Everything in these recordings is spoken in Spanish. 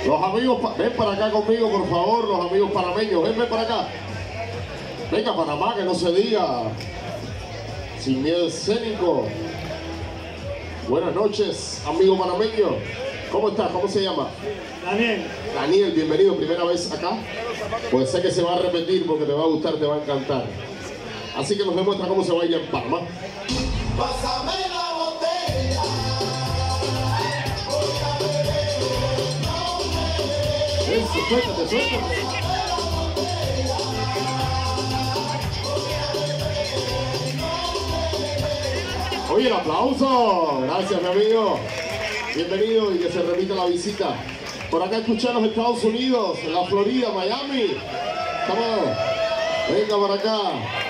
Los amigos, ven para acá conmigo, por favor, los amigos panameños, ven para acá. Venga, Panamá, que no se diga. Sin miedo escénico. Buenas noches, amigo panameño. ¿Cómo estás? ¿Cómo se llama? Daniel. Daniel, bienvenido, primera vez acá. Pues sé que se va a repetir porque te va a gustar, te va a encantar. Así que nos demuestra cómo se baila en Panamá. Pásame la botella. Eso, suéltate. Oye, el aplauso. Gracias, mi amigo. Bienvenido y que se repita la visita. Por acá escuchar los Estados Unidos, la Florida, Miami. Vamos. Venga para acá.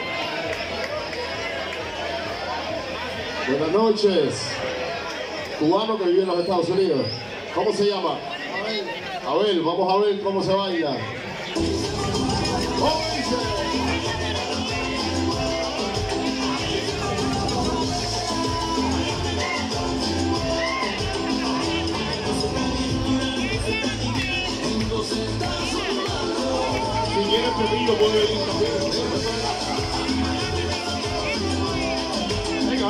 Buenas noches. Cubano que vive en los Estados Unidos. ¿Cómo se llama? Abel, vamos a ver cómo se baila. ¡Oh, dice! Si quieres Pepillo puede venir también. Venga.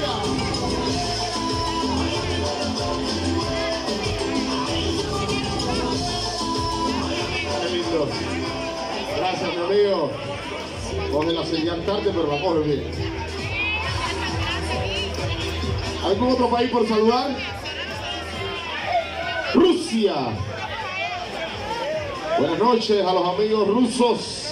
Qué lindo. Gracias, mi amigo. Coge la señal tarde, pero la coge bien. ¿Algún otro país por saludar? Rusia. Buenas noches a los amigos rusos.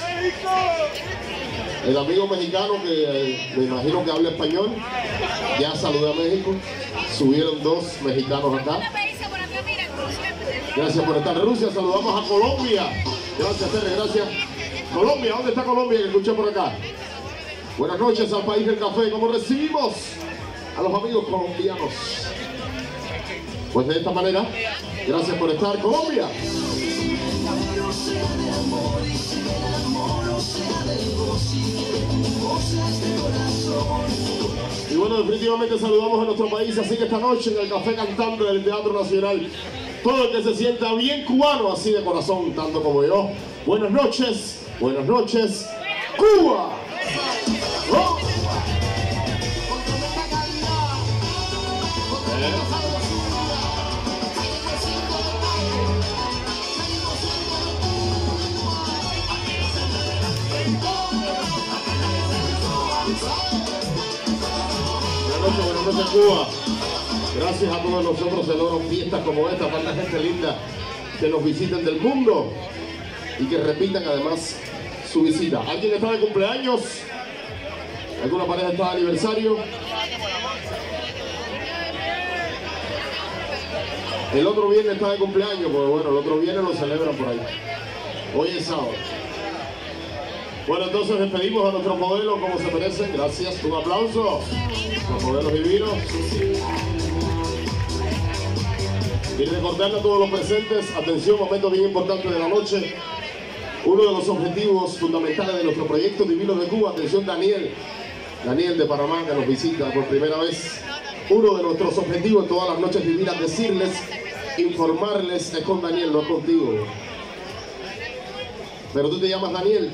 El amigo mexicano que me imagino que habla español. Ya saludé a México. Subieron 2 mexicanos acá. Gracias por estar. Rusia, saludamos a Colombia. Gracias, Tere, gracias. Colombia, ¿dónde está Colombia? Que escuché por acá. Buenas noches al país del café. ¿Cómo recibimos a los amigos colombianos? Pues de esta manera, gracias por estar, Colombia. Y bueno, definitivamente saludamos a nuestro país, así que esta noche en el Café Cantando del Teatro Nacional, todo el que se sienta bien cubano, así de corazón, tanto como yo. Buenas noches, Cuba. ¡Oh! Buenas noches, Cuba. Gracias a todos nosotros se logran fiestas como esta, tanta gente linda que nos visiten del mundo y que repitan además su visita. ¿Alguien está de cumpleaños? ¿Alguna pareja está de aniversario? El otro viernes está de cumpleaños, pues bueno, el otro viernes lo celebran por ahí. Hoy es sábado. Bueno, entonces despedimos a nuestros modelos como se merecen. Gracias, un aplauso. Los modelos divinos. Y recordarle a todos los presentes, atención, momento bien importante de la noche. Uno de los objetivos fundamentales de nuestro proyecto Divino de Cuba. Atención, Daniel de Panamá, que nos visita por primera vez. Uno de nuestros objetivos en todas las noches divinas, decirles, informarles, es con Daniel, no es contigo. Pero tú te llamas Daniel.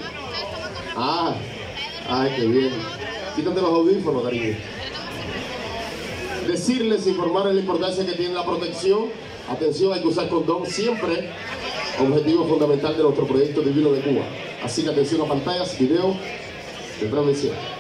Ay, qué bien. Quítate los audífonos, cariño. Decirles, informarles la importancia que tiene la protección. Atención, hay que usar condón siempre. Objetivo fundamental de nuestro proyecto Divino de Cuba. Así que atención a pantallas, video de transmisión.